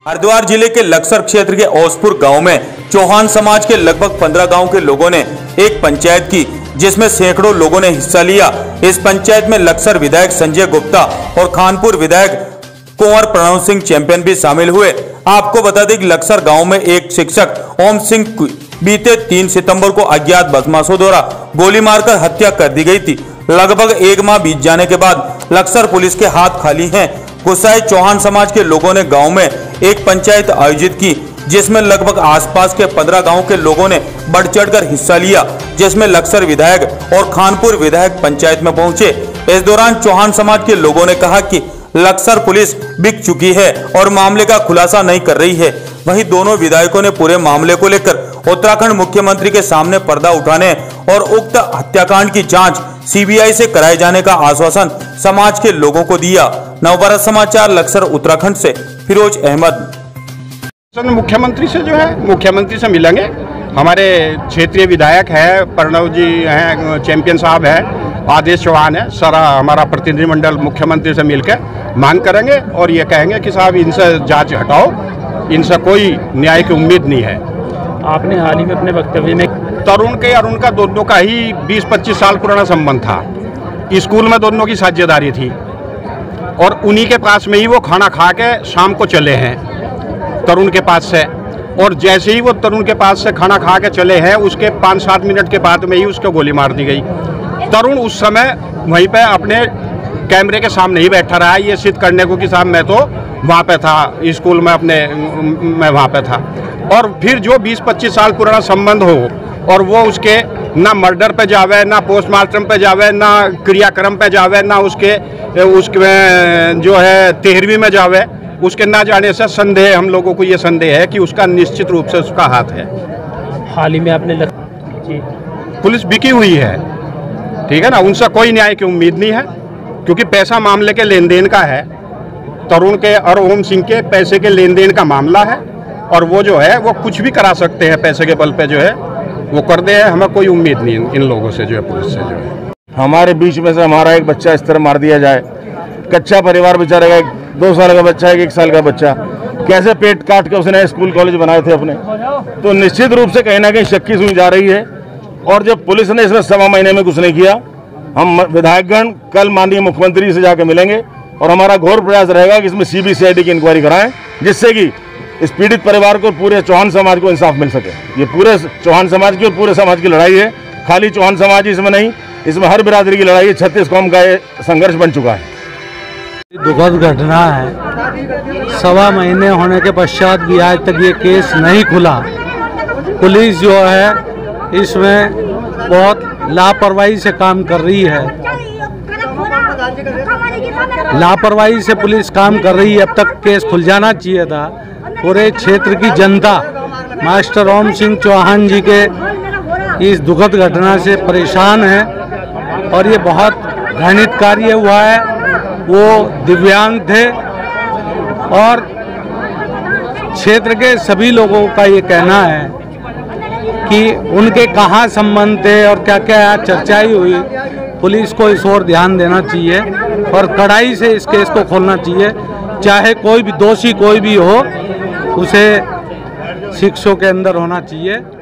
हरिद्वार जिले के लक्सर क्षेत्र के ओसपुर गांव में चौहान समाज के लगभग 15 गांव के लोगों ने एक पंचायत की, जिसमें सैकड़ों लोगों ने हिस्सा लिया। इस पंचायत में लक्सर विधायक संजय गुप्ता और खानपुर विधायक कुंवर प्रणव सिंह चैंपियन भी शामिल हुए। आपको बता दें कि लक्सर गांव में एक शिक्षक ओम सिंह की बीते 3 सितंबर को अज्ञात बदमाशों द्वारा गोली मारकर हत्या कर दी गई थी। लगभग 1 माह बीत जाने के बाद लक्सर पुलिस के हाथ खाली हैं। गुस्साए चौहान समाज के लोगों ने गांव में एक पंचायत आयोजित की, जिसमें लगभग आसपास के 15 गांव के लोगों ने बढ़ चढ़कर हिस्सा लिया, जिसमें लक्सर विधायक और खानपुर विधायक पंचायत में पहुंचे। इस दौरान चौहान समाज के लोगों ने कहा कि लक्सर पुलिस बिक चुकी है और मामले का खुलासा नहीं कर रही है। वहीं दोनों विधायकों ने पूरे मामले को लेकर उत्तराखंड मुख्यमंत्री के सामने पर्दा उठाने और उक्त हत्याकांड की जांच सीबीआई से कराए जाने का आश्वासन समाज के लोगों को दिया। नवभारत समाचार लक्सर उत्तराखंड से फिरोज अहमद। मुख्यमंत्री से मुख्यमंत्री से मिलेंगे। हमारे क्षेत्रीय विधायक है, प्रणव जी हैं, चैंपियन साहब है, आदेश चौहान है, सारा हमारा प्रतिनिधिमंडल मुख्यमंत्री से मिलकर मांग करेंगे और ये कहेंगे कि साहब इनसे जांच हटाओ, इनसे कोई न्याय की उम्मीद नहीं है। आपने हाल ही में अपने वक्तव्य में तरुण के और उनका दोनों का ही 20-25 साल पुराना संबंध था। स्कूल में दोनों की साझेदारी थी और उन्हीं के पास में ही वो खाना खा के शाम को चले हैं तरुण के पास से। और जैसे ही वो तरुण के पास से खाना खा के चले हैं, उसके 5-7 मिनट के बाद में ही उसको गोली मार दी गई। तरुण उस समय वहीं पे अपने कैमरे के सामने ही बैठा रहा, ये सिद्ध करने को कि साहब मैं तो वहाँ पे था, स्कूल में मैं वहाँ पे था। और फिर जो 20-25 साल पुराना संबंध हो और वो उसके ना मर्डर पे जावे, ना पोस्टमार्टम पे जावे, ना क्रियाक्रम पे जावे, ना उसके जो है 13वीं में जावे, उसके ना जाने से संदेह, हम लोगों को ये संदेह है कि उसका निश्चित रूप से उसका हाथ है। हाल ही में आपने पुलिस बिकी हुई है, ठीक है ना, उनसे कोई न्याय की उम्मीद नहीं है, क्योंकि पैसा मामले के लेन देन का है। तरुण के और ओम सिंह के पैसे के लेन देन का मामला है और वो जो है वो कुछ भी करा सकते हैं, पैसे के बल पे जो है वो कर दे। हमें कोई उम्मीद नहीं इन लोगों से, जो है पुलिस से। जो है हमारे बीच में से हमारा एक बच्चा इस तरह मार दिया जाए, कच्चा परिवार बेचारे का 2 साल का बच्चा है, 1 साल का बच्चा, कैसे पेट काट के उसने स्कूल कॉलेज बनाए थे अपने, तो निश्चित रूप से कहीं ना कहीं शक की सुनी जा रही है। और जब पुलिस ने इसमें 1.25 महीने में कुछ नहीं किया, हम विधायकगण कल माननीय मुख्यमंत्री से जाकर मिलेंगे और हमारा घोर प्रयास रहेगा कि इसमें CBCID की इंक्वायरी कराएं, जिससे कि इस पीड़ित परिवार को, पूरे चौहान समाज को इंसाफ मिल सके। ये पूरे चौहान समाज की और पूरे समाज की लड़ाई है, खाली चौहान समाज इसमें नहीं, इसमें हर बिरादरी की लड़ाई है। 36 कौम का ये संघर्ष बन चुका है। दुखद घटना है। 1.25 महीने होने के पश्चात भी आज तक ये केस नहीं खुला। पुलिस जो है इसमें बहुत लापरवाही से काम कर रही है, लापरवाही से पुलिस काम कर रही है। अब तक केस खुल जाना चाहिए था। पूरे क्षेत्र की जनता मास्टर ओम सिंह चौहान जी के इस दुखद घटना से परेशान है और ये बहुत घृणित कार्य हुआ है। वो दिव्यांग थे और क्षेत्र के सभी लोगों का ये कहना है कि उनके कहाँ संबंध थे और क्या क्या चर्चाएं हुई। पुलिस को इस ओर ध्यान देना चाहिए और कड़ाई से इस केस को खोलना चाहिए। चाहे कोई भी दोषी कोई भी हो, उसे शिक्षों के अंदर होना चाहिए।